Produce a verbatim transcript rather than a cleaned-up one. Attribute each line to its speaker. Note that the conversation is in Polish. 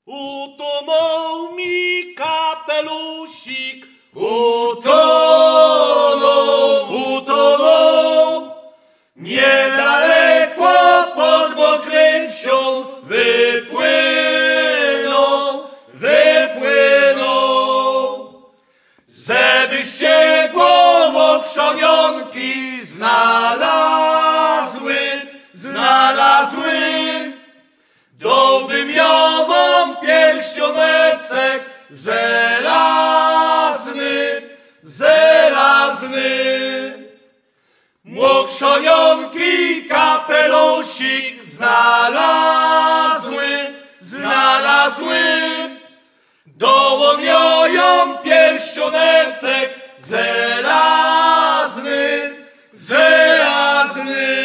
Speaker 1: Utonął mi kapelusik,
Speaker 2: utonął, utonął. Niedaleko pod mokrym wsią wypłynął, wypłynął. Żebyście go mokrzonionki znalazły, znalazły. Dobym jową pierścioneczek żelazny, żelazny. Mokrzonionki kapelusik znalazły, znalazły. Dołomioją pierścioneczek żelazny, żelazny.